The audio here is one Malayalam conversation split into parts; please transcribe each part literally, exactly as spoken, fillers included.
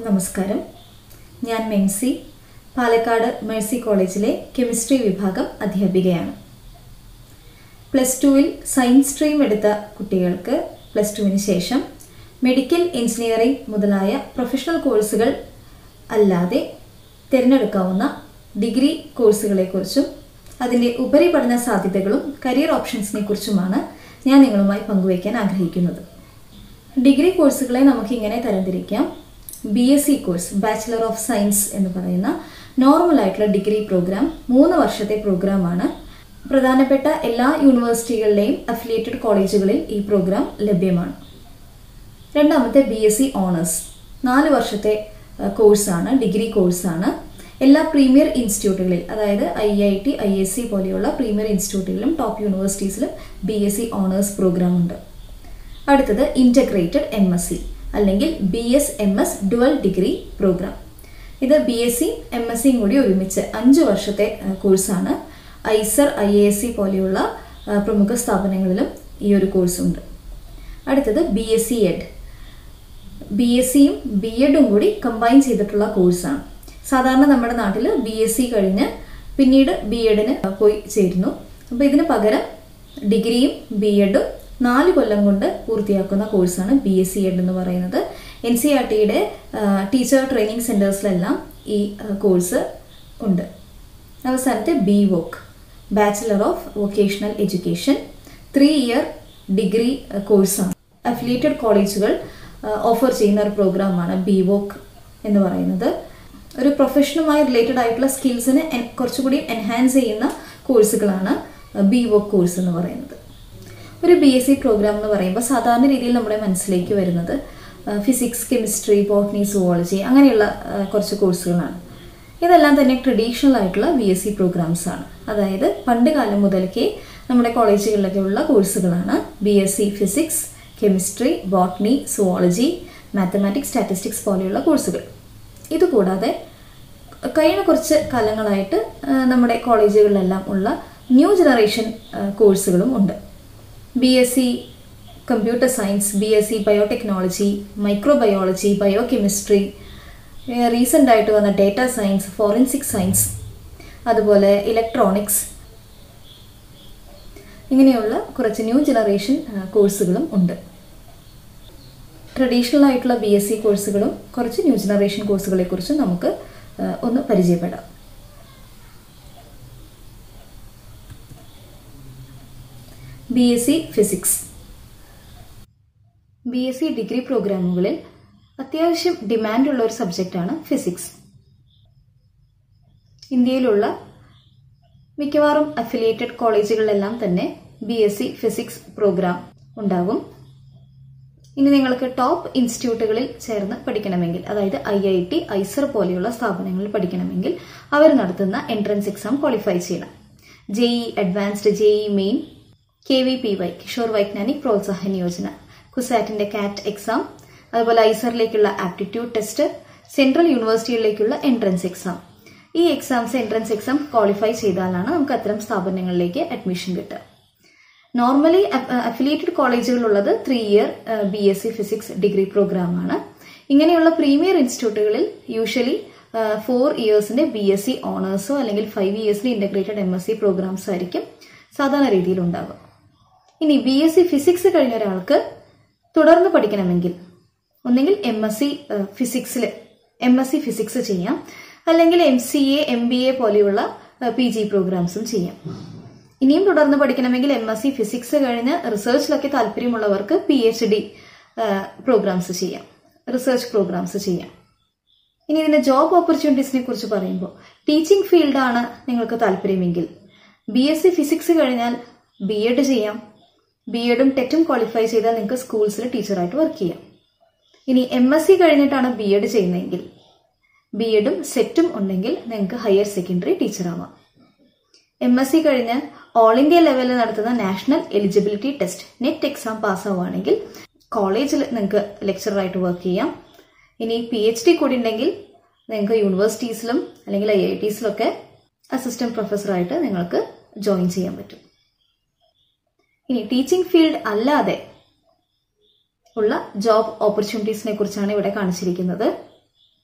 എല്ലാവർക്കും നമസ്കാരം. ഞാൻ മെൻസി, പാലക്കാട് മേഴ്സി കോളേജിലെ കെമിസ്ട്രി വിഭാഗം അധ്യാപികയാണ്. പ്ലസ് ടുവിൽ സയൻസ് സ്ട്രീം എടുത്ത കുട്ടികൾക്ക് പ്ലസ് ടുവിന് ശേഷം മെഡിക്കൽ എഞ്ചിനീയറിംഗ് മുതലായ പ്രൊഫഷണൽ കോഴ്സുകൾ അല്ലാതെ തിരഞ്ഞെടുക്കാവുന്ന ഡിഗ്രി കോഴ്സുകളെക്കുറിച്ചും അതിൻ്റെ ഉപരിപഠന സാധ്യതകളും കരിയർ ഓപ്ഷൻസിനെ കുറിച്ചുമാണ് ഞാൻ നിങ്ങളുമായി പങ്കുവയ്ക്കാൻ ആഗ്രഹിക്കുന്നത്. ഡിഗ്രി കോഴ്സുകളെ നമുക്കിങ്ങനെ തരംതിരിക്കാം. B S C course, bachelor of science എന്ന് പറയുന്ന നോർമലായിട്ടുള്ള ഡിഗ്രി പ്രോഗ്രാം, മൂന്ന് വർഷത്തെ പ്രോഗ്രാമാണ്. പ്രധാനപ്പെട്ട എല്ലാ യൂണിവേഴ്സിറ്റികളിലെയും അഫിലിയേറ്റഡ് കോളേജുകളിൽ ഈ പ്രോഗ്രാം ലഭ്യമാണ്. രണ്ടാമത്തെ ബി എസ് സി ഓണേഴ്സ്, നാല് വർഷത്തെ കോഴ്സാണ്, ഡിഗ്രി കോഴ്സാണ്. എല്ലാ പ്രീമിയർ ഇൻസ്റ്റിറ്റ്യൂട്ടുകളിൽ, അതായത് I I T, I S C പോലെയുള്ള പ്രീമിയർ ഇൻസ്റ്റിറ്റ്യൂട്ടുകളിലും ടോപ്പ് യൂണിവേഴ്സിറ്റീസിലും B S C honours programme ഉണ്ട്. അടുത്തത് ഇൻ്റഗ്രേറ്റഡ് എം എസ് സി അല്ലെങ്കിൽ B S M S dual degree programme. ഇത് B S C M S സിയും കൂടി ഒരുമിച്ച് അഞ്ച് വർഷത്തെ കോഴ്സാണ്. IISER, I A S C പോലെയുള്ള പ്രമുഖ സ്ഥാപനങ്ങളിലും ഈ ഒരു കോഴ്സുണ്ട്. അടുത്തത് B S C Ed, B S സിയും ബി എഡും കൂടി കമ്പൈൻ ചെയ്തിട്ടുള്ള കോഴ്സാണ്. സാധാരണ നമ്മുടെ നാട്ടിൽ ബി എസ് സി കഴിഞ്ഞ് പിന്നീട് ബി എഡിന് പോയി ചേരുന്നു. അപ്പോൾ ഇതിന് പകരം ഡിഗ്രിയും ബി എഡും നാല് കൊല്ലം കൊണ്ട് പൂർത്തിയാക്കുന്ന കോഴ്സാണ് ബി എസ് സി എഡ് എന്ന് പറയുന്നത്. എൻ സി ആർ ടിയുടെ ടീച്ചർ ട്രെയിനിങ് സെൻറ്റേഴ്സിലെല്ലാം ഈ കോഴ്സ് ഉണ്ട്. അവസാനത്തെ B voc, bachelor of vocational education, three year degree കോഴ്സാണ്. അഫിലിയേറ്റഡ് കോളേജുകൾ ഓഫർ ചെയ്യുന്ന ഒരു പ്രോഗ്രാമാണ് ബി വോക്ക് എന്ന് പറയുന്നത്. ഒരു പ്രൊഫഷനുമായി റിലേറ്റഡ് ആയിട്ടുള്ള സ്കിൽസിനെ കുറച്ചുകൂടി എൻഹാൻസ് ചെയ്യുന്ന കോഴ്സുകളാണ് ബി വോക്ക് കോഴ്സ് എന്ന് പറയുന്നത്. ഒരു ബി എസ് സി പ്രോഗ്രാം എന്ന് പറയുമ്പോൾ സാധാരണ രീതിയിൽ നമ്മുടെ മനസ്സിലേക്ക് വരുന്നത് ഫിസിക്സ്, കെമിസ്ട്രി, ബോട്ടണി, സുവോളജി അങ്ങനെയുള്ള കുറച്ച് കോഴ്സുകളാണ്. ഇതെല്ലാം തന്നെ ട്രഡീഷണൽ ആയിട്ടുള്ള ബി എസ് സി പ്രോഗ്രാംസ് ആണ്. അതായത് പണ്ട് കാലം മുതൽക്കേ നമ്മുടെ കോളേജുകളിലൊക്കെ ഉള്ള കോഴ്സുകളാണ് B S C physics, chemistry, botany, zoology, mathematics, statistics പോലെയുള്ള കോഴ്സുകൾ. ഇതുകൂടാതെ കഴിഞ്ഞ കുറച്ച് കാലങ്ങളായിട്ട് നമ്മുടെ കോളേജുകളിലെല്ലാം ഉള്ള ന്യൂ ജനറേഷൻ കോഴ്സുകളും ഉണ്ട്. B S C computer science, B S C biotechnology, microbiology, biochemistry, recent ആയിട്ട് വന്ന ഡേറ്റ സയൻസ്, ഫോറൻസിക് സയൻസ്, അതുപോലെ ഇലക്ട്രോണിക്സ്, ഇങ്ങനെയുള്ള കുറച്ച് ന്യൂ ജനറേഷൻ കോഴ്സുകളും ഉണ്ട്. ട്രഡീഷണൽ ആയിട്ടുള്ള ബി എസ് സി കോഴ്സുകളും കുറച്ച് ന്യൂ ജനറേഷൻ കോഴ്സുകളെ കുറിച്ച് നമുക്ക് ഒന്ന് പരിചയപ്പെടാം. B S C physics. B S C degree പ്രോഗ്രാമുകളിൽ അത്യാവശ്യം ഡിമാൻഡുള്ള ഒരു സബ്ജക്റ്റാണ് ഫിസിക്സ്. ഇന്ത്യയിലുള്ള മിക്കവാറും അഫിലിയേറ്റഡ് കോളേജുകളിലെല്ലാം തന്നെ B S C physics programme ഉണ്ടാകും. ഇനി നിങ്ങൾക്ക് ടോപ്പ് ഇൻസ്റ്റിറ്റ്യൂട്ടുകളിൽ ചേർന്ന് പഠിക്കണമെങ്കിൽ, അതായത് ഐ ഐ ടി, ഐസർ പോലെയുള്ള സ്ഥാപനങ്ങളിൽ പഠിക്കണമെങ്കിൽ അവർ നടത്തുന്ന എൻട്രൻസ് എക്സാം ക്വാളിഫൈ ചെയ്യണം. JEE advanced, JEE main, K V P Y Kishore Vaigyanik Protsahan Yojana, കുസാറ്റിന്റെ കാറ്റ് എക്സാം, അതുപോലെ ഐസറിലേക്കുള്ള ആപ്റ്റിറ്റ്യൂഡ് ടെസ്റ്റ്, സെൻട്രൽ യൂണിവേഴ്സിറ്റികളിലേക്കുള്ള എൻട്രൻസ് എക്സാം. ഈ എക്സാംസ് എൻട്രൻസ് എക്സാം ക്വാളിഫൈ ചെയ്താലാണ് നമുക്ക് അത്തരം സ്ഥാപനങ്ങളിലേക്ക് അഡ്മിഷൻ കിട്ടുക. നോർമലി അഫിലിയേറ്റഡ് കോളേജുകളുള്ളത് three year B S C physics degree പ്രോഗ്രാമാണ്. ഇങ്ങനെയുള്ള പ്രീമിയർ ഇൻസ്റ്റിറ്റ്യൂട്ടുകളിൽ യൂഷ്വലി ഫോർ ഇയേഴ്സിന്റെ ബി എസ് സി ഓണേഴ്സോ അല്ലെങ്കിൽ ഫൈവ് ഇയേഴ്സിന്റെ integrated M S C programmes ആയിരിക്കും സാധാരണ രീതിയിൽ ഉണ്ടാവുക. ഇനി ബി എസ് സി ഫിസിക്സ് കഴിഞ്ഞ ഒരാൾക്ക് തുടർന്ന് പഠിക്കണമെങ്കിൽ ഒന്നെങ്കിൽ എം എസ് സി ഫിസിക്സിൽ എം എസ് സി ഫിസിക്സ് ചെയ്യാം, അല്ലെങ്കിൽ M C A, M B A പോലെയുള്ള പി ജി പ്രോഗ്രാംസും ചെയ്യാം. ഇനിയും തുടർന്ന് പഠിക്കണമെങ്കിൽ എം എസ് സി ഫിസിക്സ് കഴിഞ്ഞ് റിസർച്ചിലൊക്കെ താല്പര്യമുള്ളവർക്ക് പി എച്ച് ഡി പ്രോഗ്രാംസ് ചെയ്യാം, റിസർച്ച് പ്രോഗ്രാംസ് ചെയ്യാം. ഇനി ഇതിന്റെ ജോബ് ഓപ്പർച്യൂണിറ്റീസിനെ കുറിച്ച് പറയുമ്പോൾ, ടീച്ചിങ് ഫീൽഡാണ് നിങ്ങൾക്ക് താല്പര്യമെങ്കിൽ ബി എസ് സി ഫിസിക്സ് കഴിഞ്ഞാൽ ബി എഡ് ചെയ്യാം. ബി എഡും ടെറ്റും ക്വാളിഫൈ ചെയ്താൽ നിങ്ങൾക്ക് സ്കൂൾസിൽ ടീച്ചറായിട്ട് വർക്ക് ചെയ്യാം. ഇനി എം എസ് സി കഴിഞ്ഞിട്ടാണ് ബി എഡ് ചെയ്യുന്നതെങ്കിൽ ബി എഡും സെറ്റും ഉണ്ടെങ്കിൽ നിങ്ങൾക്ക് ഹയർ സെക്കൻഡറി ടീച്ചറാവാം. എം എസ് സി കഴിഞ്ഞ് ഓൾ ഇന്ത്യ ലെവലിൽ നടത്തുന്ന national eligibility test NET exam പാസ്സാവുകയാണെങ്കിൽ കോളേജിൽ നിങ്ങൾക്ക് ലെക്ചറായിട്ട് വർക്ക് ചെയ്യാം. ഇനി പി എച്ച് ഡി കൂടി ഉണ്ടെങ്കിൽ നിങ്ങൾക്ക് യൂണിവേഴ്സിറ്റീസിലും അല്ലെങ്കിൽ ഐ ഐ ടിസിലൊക്കെ അസിസ്റ്റന്റ് പ്രൊഫസറായിട്ട് നിങ്ങൾക്ക് ജോയിൻ ചെയ്യാൻ പറ്റും. ഇനി ടീച്ചിങ് ഫീൽഡ് അല്ലാതെ ഉള്ള ജോബ് ഓപ്പർച്യൂണിറ്റീസിനെ കുറിച്ചാണ് ഇവിടെ കാണിച്ചിരിക്കുന്നത്.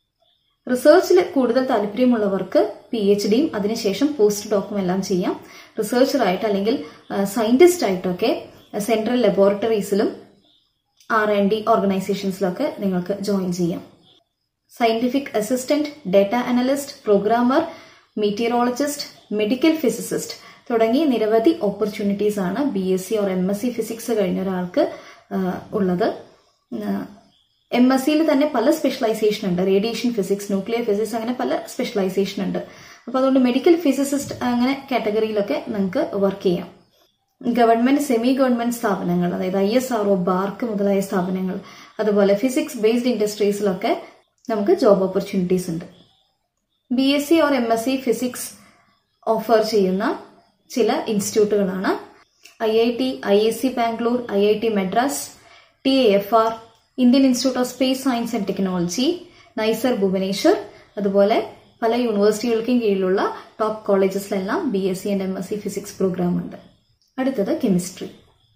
റിസർച്ചിൽ കൂടുതൽ താല്പര്യമുള്ളവർക്ക് പി എച്ച് ഡിയും അതിനുശേഷം പോസ്റ്റ് ഡോക്കും എല്ലാം ചെയ്യാം. റിസർച്ചറായിട്ട് അല്ലെങ്കിൽ സയന്റിസ്റ്റ് ആയിട്ടൊക്കെ സെൻട്രൽ ലബോറട്ടറീസിലും ആർ ആൻഡ് ഡി ഓർഗനൈസേഷൻസിലൊക്കെ നിങ്ങൾക്ക് ജോയിൻ ചെയ്യാം. Scientific assistant, data analyst, programmer, meteorologist, medical physicist തുടങ്ങി നിരവധി ഓപ്പർച്യൂണിറ്റീസ് ആണ് B S C or M S C physics കഴിഞ്ഞ ഒരാൾക്ക് ഉള്ളത്. എം എസ് സിയിൽ തന്നെ പല സ്പെഷ്യലൈസേഷൻ ഉണ്ട്. റേഡിയേഷൻ ഫിസിക്സ്, ന്യൂക്ലിയർ ഫിസിക്സ്, അങ്ങനെ പല സ്പെഷ്യലൈസേഷൻ ഉണ്ട്. അപ്പൊ അതുകൊണ്ട് മെഡിക്കൽ ഫിസിസിസ്റ്റ് അങ്ങനെ കാറ്റഗറിയിലൊക്കെ നിങ്ങൾക്ക് വർക്ക് ചെയ്യാം. ഗവൺമെന്റ്, സെമി ഗവൺമെന്റ് സ്ഥാപനങ്ങൾ, അതായത് I S R O, BARC മുതലായ സ്ഥാപനങ്ങൾ, അതുപോലെ ഫിസിക്സ് ബേസ്ഡ് ഇൻഡസ്ട്രീസിലൊക്കെ നമുക്ക് ജോബ് ഓപ്പർച്യൂണിറ്റീസ് ഉണ്ട്. B S C or M S C physics offer ചെയ്യുന്ന ചില ഇൻസ്റ്റിറ്റ്യൂട്ടുകളാണ് I I T, I I C Bangalore, I I T Madras, T A F R, Indian institute of space science and technology, NISER Bhubaneswar, അതുപോലെ പല യൂണിവേഴ്സിറ്റികൾക്കും കീഴിലുള്ള ടോപ്പ് കോളേജസിലെല്ലാം B S C and M S C physics programme ഉണ്ട്. അടുത്തത് കെമിസ്ട്രി.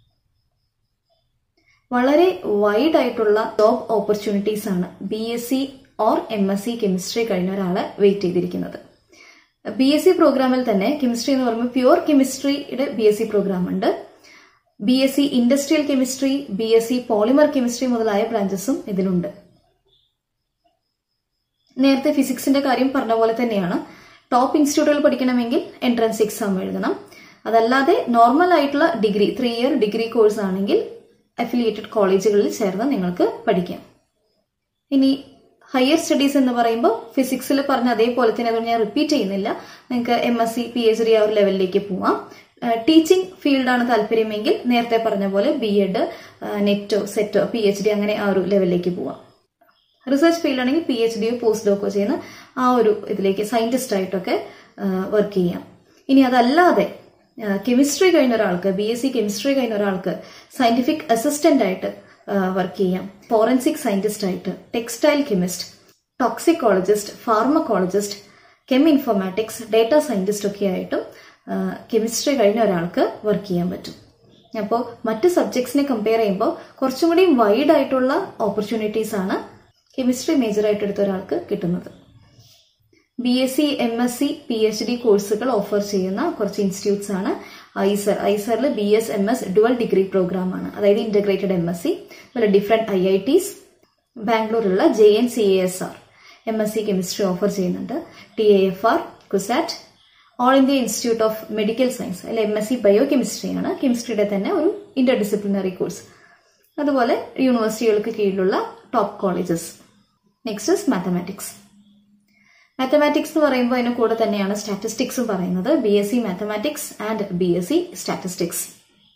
വളരെ വൈഡ് ആയിട്ടുള്ള ജോബ് ഓപ്പർച്യൂണിറ്റീസ് ആണ് B S C or M S C chemistry കഴിഞ്ഞ ഒരാളെ വെയിറ്റ് ചെയ്തിരിക്കുന്നത്. ബി എസ് സി പ്രോഗ്രാമിൽ തന്നെ കെമിസ്ട്രി എന്ന് പറയുമ്പോൾ പ്യുവർ കെമിസ്ട്രിയുടെ ബി എസ് സി പ്രോഗ്രാം ഉണ്ട്. B S C industrial chemistry, B S C polymer chemistry മുതലായ ബ്രാഞ്ചസും ഇതിലുണ്ട്. നേരത്തെ ഫിസിക്സിന്റെ കാര്യം പറഞ്ഞ പോലെ തന്നെയാണ്. ടോപ്പ് ഇൻസ്റ്റിറ്റ്യൂട്ടുകൾ പഠിക്കണമെങ്കിൽ എൻട്രൻസ് എക്സാം എഴുതണം. അതല്ലാതെ നോർമൽ ആയിട്ടുള്ള degree, three year degree course ആണെങ്കിൽ അഫിലിയേറ്റഡ് കോളേജുകളിൽ ചേർന്ന് നിങ്ങൾക്ക് പഠിക്കാം. ഇനി ഹയർ സ്റ്റഡീസ് എന്ന് പറയുമ്പോൾ ഫിസിക്സിൽ പറഞ്ഞ അതേപോലെ തന്നെ, അതുകൊണ്ട് ഞാൻ റിപ്പീറ്റ് ചെയ്യുന്നില്ല. നിങ്ങൾക്ക് M S C, P H D ആ ഒരു ലെവലിലേക്ക് പോവാം. ടീച്ചിങ് ഫീൽഡാണ് താല്പര്യമെങ്കിൽ നേരത്തെ പറഞ്ഞ പോലെ ബി എഡ്, നെറ്റോ, സെറ്റോ, പി എച്ച് ഡി അങ്ങനെ ആ ഒരു ലെവലിലേക്ക് പോവാം. റിസർച്ച് ഫീൽഡാണെങ്കിൽ പി എച്ച് ഡിയോ പോസ്റ്റ് ഡോക്കോ ചെയ്യുന്ന ആ ഒരു ഇതിലേക്ക് സയന്റിസ്റ്റ് ആയിട്ടൊക്കെ വർക്ക് ചെയ്യാം. ഇനി അതല്ലാതെ കെമിസ്ട്രി കഴിഞ്ഞ ഒരാൾക്ക്, ബി എസ് സി കെമിസ്ട്രി കഴിഞ്ഞ ഒരാൾക്ക് സയന്റിഫിക് അസിസ്റ്റന്റ് ആയിട്ട് വർക്ക് ചെയ്യാം, ഫോറൻസിക് സയന്റിസ്റ്റ് ആയിട്ട്, textile chemist, toxicologist, pharmacologist, chem informatics, data scientist ഒക്കെ ആയിട്ടും കെമിസ്ട്രി കഴിഞ്ഞ ഒരാൾക്ക് വർക്ക് ചെയ്യാൻ പറ്റും. അപ്പോൾ മറ്റ് സബ്ജക്ട്സിനെ കമ്പയർ ചെയ്യുമ്പോൾ കുറച്ചും കൂടി വൈഡ് ആയിട്ടുള്ള ഓപ്പർച്യൂണിറ്റീസ് ആണ് കെമിസ്ട്രി മേജർ ആയിട്ട് എടുത്ത ഒരാൾക്ക് കിട്ടുന്നത്. B S C, M S C, P H D കോഴ്സുകൾ ഓഫർ ചെയ്യുന്ന കുറച്ച് ഇൻസ്റ്റിറ്റ്യൂട്ട്സ് ആണ് ഐസർ. ഐസറിൽ B S M S dual degree program ആണ്, അതായത് ഇന്റഗ്രേറ്റഡ് എം എസ് സി. അതുപോലെ ഡിഫറെന്റ് ഐ ഐ ടീസ്, ബാംഗ്ലൂരിലുള്ള J N C A S R M S C chemistry offer ചെയ്യുന്നുണ്ട്. T A F R, CUSAT, all India institute of medical science, അല്ലെ എം എസ് സി ബയോ കെമിസ്ട്രിയാണ്, കെമിസ്ട്രിയുടെ തന്നെ ഒരു ഇന്റർ ഡിസിപ്ലിനറി കോഴ്സ്. അതുപോലെ യൂണിവേഴ്സിറ്റികൾക്ക് കീഴിലുള്ള top colleges. Next is mathematics. Mathematics എന്ന് പറയുമ്പോൾ അതിന് കൂടെ തന്നെയാണ് സ്റ്റാറ്റിസ്റ്റിക്സും പറയുന്നത്. B S C mathematics and B S C statistics.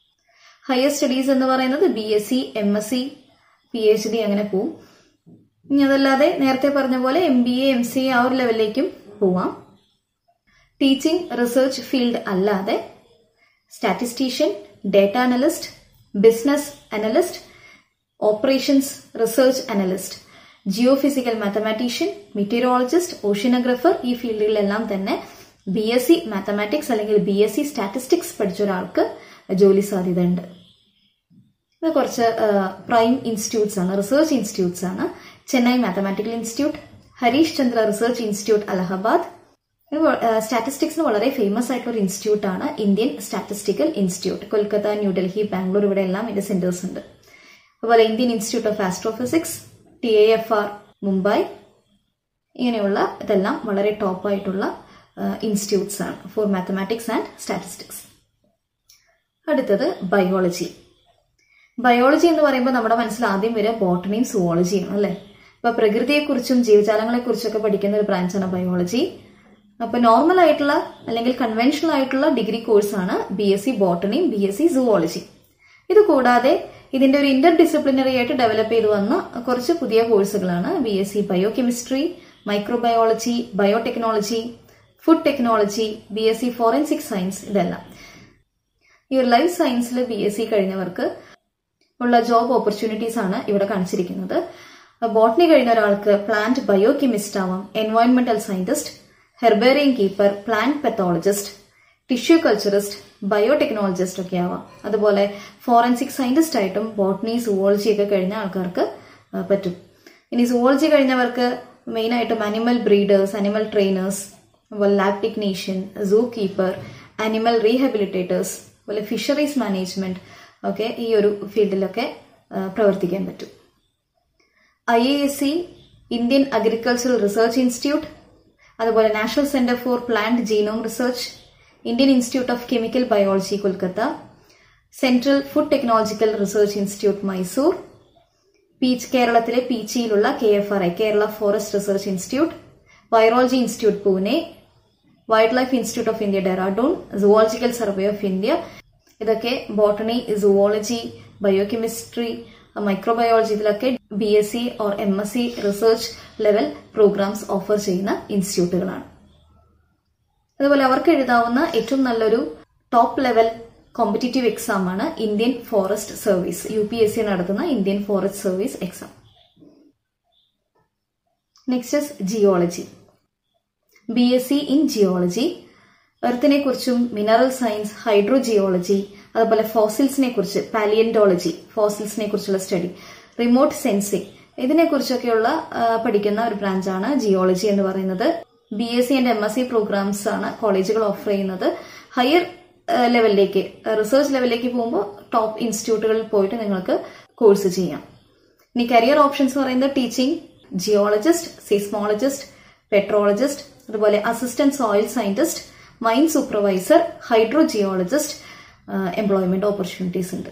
Higher studies എന്ന് പറയുന്നത് B S C, M S C, P H D അങ്ങനെ പോവും. ഇനി അതല്ലാതെ നേരത്തെ പറഞ്ഞ പോലെ M B A, M C A ആ ഒരു ലെവലിലേക്കും പോവാം. ടീച്ചിങ്, റിസർച്ച് ഫീൽഡ് അല്ലാതെ statistician, data analyst, business analyst, operations research analyst, geo physical mathematician, meteorologist, oceanographer, ഈ ഫീൽഡുകളിലെല്ലാം തന്നെ ബി എസ് സി മാത്തമാറ്റിക്സ് അല്ലെങ്കിൽ ബി എസ് സി സ്റ്റാറ്റിസ്റ്റിക്സ് പഠിച്ച ഒരാൾക്ക് ജോലി സാധ്യത ഉണ്ട്. ഇത് കുറച്ച് പ്രൈം ഇൻസ്റ്റിറ്റ്യൂട്ട്സ് ആണ്, റിസർച്ച് ഇൻസ്റ്റിറ്റ്യൂട്ട്സ് ആണ്. Chennai mathematical institute, Harish Chandra research institute Allahabad. സ്റ്റാറ്റിസ്റ്റിക്സിന് വളരെ ഫേമസ് ആയിട്ടുള്ള ഒരു ഇൻസ്റ്റിറ്റ്യൂട്ട് ആണ് Indian statistical institute. Kolkata, New Delhi, Bangalore ഇവിടെ എല്ലാം ഇതിന്റെ സെന്റേഴ്സ് ഉണ്ട്. അതുപോലെ Indian institute of astrophysics, T A F R Mumbai, ഇങ്ങനെയുള്ള ഇതെല്ലാം വളരെ ടോപ്പ് ആയിട്ടുള്ള ഇൻസ്റ്റിറ്റ്യൂട്ട്സ് ആണ് ഫോർ മാത്തമാറ്റിക്സ് ആൻഡ് സ്റ്റാറ്റിസ്റ്റിക്സ്. അടുത്തത് ബയോളജി. ബയോളജി എന്ന് പറയുമ്പോൾ നമ്മുടെ മനസ്സിൽ ആദ്യം വരിക ബോട്ടണിയും സുവോളജിയും അല്ലെ. ഇപ്പൊ പ്രകൃതിയെക്കുറിച്ചും ജീവജാലങ്ങളെക്കുറിച്ചൊക്കെ പഠിക്കുന്ന ഒരു ബ്രാഞ്ചാണ് ബയോളജി. അപ്പൊ നോർമൽ ആയിട്ടുള്ള അല്ലെങ്കിൽ കൺവെൻഷണൽ ആയിട്ടുള്ള ഡിഗ്രി കോഴ്സാണ് ബി എസ് സി ബോട്ടണിയും ബി എസ് സി സുവോളജി. ഇത് കൂടാതെ ഇതിന്റെ ഒരു ഇന്റർ ഡിസിപ്ലിനറി ആയിട്ട് ഡെവലപ്പ് ചെയ്തു വന്ന കുറച്ച് പുതിയ കോഴ്സുകളാണ് B S C bio chemistry, microbiology, biotechnology, food technology, B S C forensic science. ഇതെല്ലാം ഈ ഒരു ലൈഫ് സയൻസിൽ ബി എസ് സി കഴിഞ്ഞവർക്ക് ഉള്ള ജോബ് ഓപ്പർച്യൂണിറ്റീസ് ആണ് ഇവിടെ കാണിച്ചിരിക്കുന്നത്. ബോട്ടണി കഴിഞ്ഞ ഒരാൾക്ക് പ്ലാന്റ് ബയോ കെമിസ്റ്റ് ആവാം, എൻവയോൺമെന്റൽ scientist, herbarium keeper, plant pathologist, tissue culturist, biotechnologist ഒക്കെ ആവാം. അതുപോലെ ഫോറൻസിക് സയന്റിസ്റ്റ് ആയിട്ടും ബോട്ടണി, സുവോളജി ഒക്കെ കഴിഞ്ഞ ആൾക്കാർക്ക് പറ്റും. ഇനി സുവോളജി കഴിഞ്ഞവർക്ക് മെയിനായിട്ടും അനിമൽ ബ്രീഡേഴ്സ്, അനിമൽ ട്രെയിനേഴ്സ്, അതുപോലെ lab technician, zoo keeper, animal rehabilitators, അതുപോലെ ഫിഷറീസ് മാനേജ്മെന്റ് ഒക്കെ ഈ ഒരു ഫീൽഡിലൊക്കെ പ്രവർത്തിക്കാൻ പറ്റും. I A S C, Indian agricultural research institute, അതുപോലെ national centre for plant genome research, Indian institute of chemical biology Kolkata, central food technological research institute Mysore, Peechi കേരളത്തിലെ പീച്ചിയിലുള്ള K F R I Kerala forest research institute, virology institute Pune, wild life institute of India Dehradun, zoological survey of India. ഇതൊക്കെ ബോട്ടണി, സുവോളജി, ബയോകെമിസ്ട്രി, മൈക്രോബയോളജി ഇതിലൊക്കെ B S C or M S C research level programs offer ചെയ്യുന്ന ഇൻസ്റ്റിറ്റ്യൂട്ടുകളാണ്. അതുപോലെ അവർക്ക് എഴുതാവുന്ന ഏറ്റവും നല്ലൊരു ടോപ്പ് ലെവൽ കോമ്പറ്റീറ്റീവ് എക്സാം ആണ് Indian forest service, U P S C നടത്തുന്ന Indian forest service exam. Next is geology. B S C in geology, എർത്തിനെ കുറിച്ചും മിനറൽ സയൻസ്, ഹൈഡ്രോ ജിയോളജി, അതുപോലെ ഫോസിൽസിനെ കുറിച്ച്, പാലിയന്റോളജി, ഫോസിൽസിനെ കുറിച്ചുള്ള സ്റ്റഡി, റിമോട്ട് സെൻസിംഗ് ഇതിനെക്കുറിച്ചൊക്കെയുള്ള പഠിക്കുന്ന ഒരു ബ്രാഞ്ചാണ് ജിയോളജി എന്ന് പറയുന്നത്. B S C and M S C programs ആണ് കോളേജുകൾ ഓഫർ ചെയ്യുന്നത്. ഹയർ ലെവലിലേക്ക്, റിസർച്ച് ലെവലിലേക്ക് പോകുമ്പോൾ ടോപ്പ് ഇൻസ്റ്റിറ്റ്യൂട്ടുകളിൽ പോയിട്ട് നിങ്ങൾക്ക് കോഴ്സ് ചെയ്യാം. ഇനി കരിയർ ഓപ്ഷൻസ് പറയുന്നത് ടീച്ചിങ്, ജിയോളജിസ്റ്റ്, സീസ്മോളജിസ്റ്റ്, പെട്രോളജിസ്റ്റ്, അതുപോലെ assistant soil scientist, mine supervisor, hydro geologist employment opportunities ഉണ്ട്.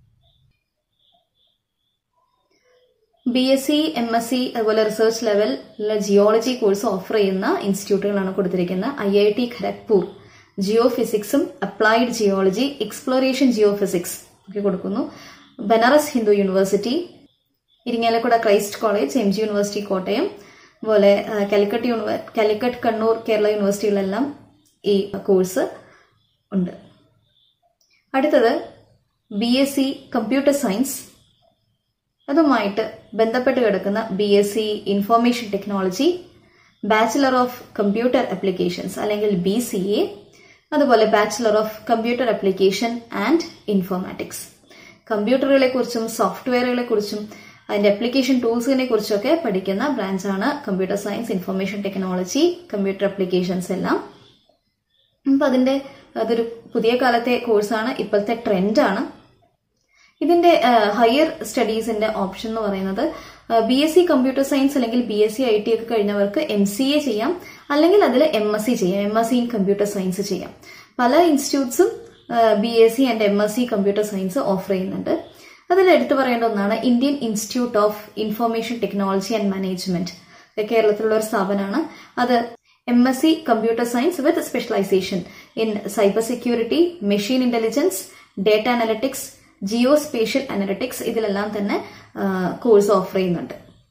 B S C, M S C അതുപോലെ റിസർച്ച് ലെവലിലെ ജിയോളജി കോഴ്സ് ഓഫർ ചെയ്യുന്ന ഇൻസ്റ്റിറ്റ്യൂട്ടുകളാണ് കൊടുത്തിരിക്കുന്നത്. I I T Kharagpur geo ഫിസിക്സും applied geology, exploration geo physics ഒക്കെ കൊടുക്കുന്നു. Banaras Hindu university, Irinjalakuda Christ college, M G university Kottayam, അതുപോലെ കാലിക്കറ്റ് യൂണിവേ കാലിക്കറ്റ് കണ്ണൂർ കേരള യൂണിവേഴ്സിറ്റികളിലെല്ലാം ഈ കോഴ്സ് ഉണ്ട്. അടുത്തത് B S C computer science, അതുമായിട്ട് ബന്ധപ്പെട്ട് കിടക്കുന്ന B S C information technology, bachelor of computer applications അല്ലെങ്കിൽ ബി സി എ, അതുപോലെ bachelor of computer application and informatics. കമ്പ്യൂട്ടറുകളെ കുറിച്ചും സോഫ്റ്റ്വെയറുകളെ കുറിച്ചും അതിന്റെ ആപ്ലിക്കേഷൻ ടൂൾസിനെ കുറിച്ചൊക്കെ പഠിക്കുന്ന ബ്രാഞ്ചാണ് computer science, information technology, computer applications എല്ലാം. അപ്പൊ അതിന്റെ അതൊരു പുതിയ കാലത്തെ കോഴ്സാണ്, ഇപ്പോഴത്തെ ട്രെൻഡാണ്. ഇതിന്റെ ഹയർ സ്റ്റഡീസിന്റെ ഓപ്ഷൻ എന്ന് പറയുന്നത് B S C computer science അല്ലെങ്കിൽ B S C I T ഒക്കെ കഴിഞ്ഞവർക്ക് എം സി എ ചെയ്യാം, അല്ലെങ്കിൽ അതിൽ എം എസ് സി ചെയ്യാം, M S C in computer science ചെയ്യാം. പല ഇൻസ്റ്റിറ്റ്യൂട്ട്സും B S C and M S C computer science offer ചെയ്യുന്നുണ്ട്. അതിൽ എടുത്തു പറയേണ്ട ഒന്നാണ് Indian institute of information technology and management, കേരളത്തിലുള്ള ഒരു സ്ഥാപനമാണ്. അത് M S C computer science with specialisation in cyber security, machine intelligence, data analytics, geo spatial analytics ഇതിലെല്ലാം തന്നെ കോഴ്സ് ഓഫർ ചെയ്യുന്നുണ്ട്.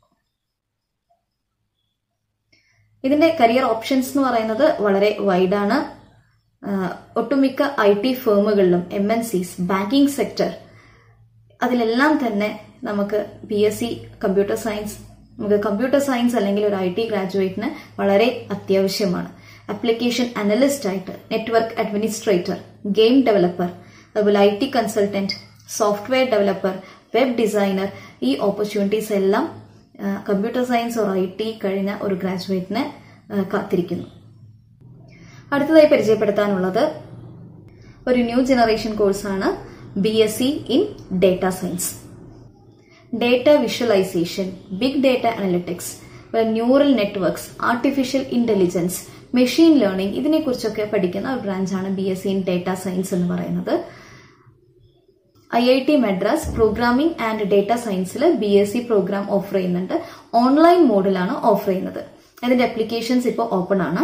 ഇതിന്റെ കരിയർ ഓപ്ഷൻസ് എന്ന് പറയുന്നത് വളരെ വൈഡാണ്. ഒട്ടുമിക്ക ഐ ടി ഫേമുകളിലും M N Cs, banking sector അതിലെല്ലാം തന്നെ നമുക്ക് B S C computer science, നമുക്ക് കമ്പ്യൂട്ടർ സയൻസ് അല്ലെങ്കിൽ ഒരു ഐ ടി ഗ്രാജുവേറ്റിന് വളരെ അത്യാവശ്യമാണ്. ആപ്ലിക്കേഷൻ അനലിസ്റ്റ് ആയിട്ട്, നെറ്റ്വർക്ക് അഡ്മിനിസ്ട്രേറ്റർ, ഗെയിം ഡെവലപ്പർ, അതുപോലെ I T consultant, software developer, web designer, ഈ ഓപ്പർച്യൂണിറ്റീസ് എല്ലാം computer science or I T കഴിഞ്ഞ ഒരു ഗ്രാജുവേറ്റിനെ കാത്തിരിക്കുന്നു. അടുത്തതായി പരിചയപ്പെടുത്താനുള്ളത് ഒരു ന്യൂ ജനറേഷൻ കോഴ്സാണ് B S C in data science. Data visualisation, big data analytics, neural networks, artificial intelligence, machine learning ഇതിനെക്കുറിച്ചൊക്കെ പഠിക്കുന്ന ഒരു ബ്രാഞ്ചാണ് B S C in data science എന്ന് പറയുന്നത്. I I T Madras programming and data സയൻസിൽ B S C program offer ചെയ്യുന്നുണ്ട്. ഓൺലൈൻ മോഡിലാണ് ഓഫർ ചെയ്യുന്നത്. അതിന്റെ അപ്ലിക്കേഷൻസ് ഇപ്പോൾ ഓപ്പൺ ആണ്.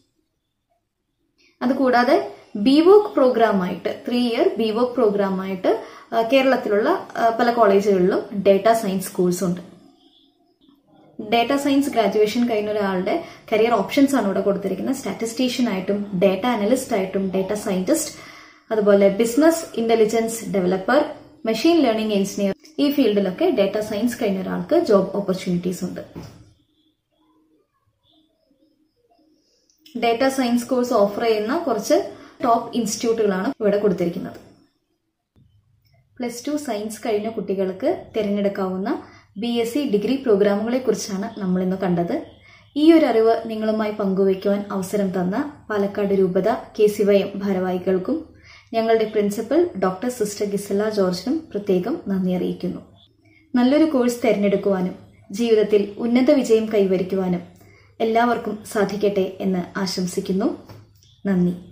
അതുകൂടാതെ ബിവോക് പ്രോഗ്രാമായിട്ട്, ത്രീ ഇയർ ബിവോക് പ്രോഗ്രാമായിട്ട് കേരളത്തിലുള്ള പല കോളേജുകളിലും ഡേറ്റ സയൻസ് കോഴ്സ് ഉണ്ട്. ഡേറ്റ സയൻസ് ഗ്രാജുവേഷൻ കഴിഞ്ഞ ഒരാളുടെ കരിയർ ഓപ്ഷൻസ് ആണ് ഇവിടെ കൊടുത്തിരിക്കുന്നത്. സ്റ്റാറ്റിസ്റ്റീഷ്യൻ ആയിട്ടും, ഡേറ്റ അനലിസ്റ്റ് ആയിട്ടും, ഡേറ്റ സയന്റിസ്റ്റ്, അതുപോലെ business intelligence developer, machine learning engineer, ഈ ഫീൽഡിലൊക്കെ ഡേറ്റ സയൻസ് കഴിഞ്ഞ ഒരാൾക്ക് ജോബ് ഓപ്പർച്യൂണിറ്റീസ് ഉണ്ട്. ഡേറ്റ സയൻസ് കോഴ്സ് ഓഫർ ചെയ്യുന്ന കുറച്ച് ടോപ്പ് ഇൻസ്റ്റിറ്റ്യൂട്ടുകളാണ് ഇവിടെ കൊടുത്തിരിക്കുന്നത്. പ്ലസ് ടു സയൻസ് കഴിഞ്ഞ കുട്ടികൾക്ക് തിരഞ്ഞെടുക്കാവുന്ന ബി എസ് സി ഡിഗ്രി പ്രോഗ്രാമുകളെ കുറിച്ചാണ് നമ്മൾ ഇന്ന് കണ്ടത്. ഈ ഒരു അറിവ് നിങ്ങളുമായി പങ്കുവയ്ക്കുവാൻ അവസരം തന്ന പാലക്കാട് രൂപത കെ സി വൈ എം ഭാരവാഹികൾക്കും ഞങ്ങളുടെ പ്രിൻസിപ്പൽ ഡോക്ടർ സിസ്റ്റർ ഗിസല ജോർജിനും പ്രത്യേകം നന്ദി അറിയിക്കുന്നു. നല്ലൊരു കോഴ്സ് തിരഞ്ഞെടുക്കുവാനും ജീവിതത്തിൽ ഉന്നത വിജയം കൈവരിക്കുവാനും എല്ലാവർക്കും സാധിക്കട്ടെ എന്ന് ആശംസിക്കുന്നു. നന്ദി.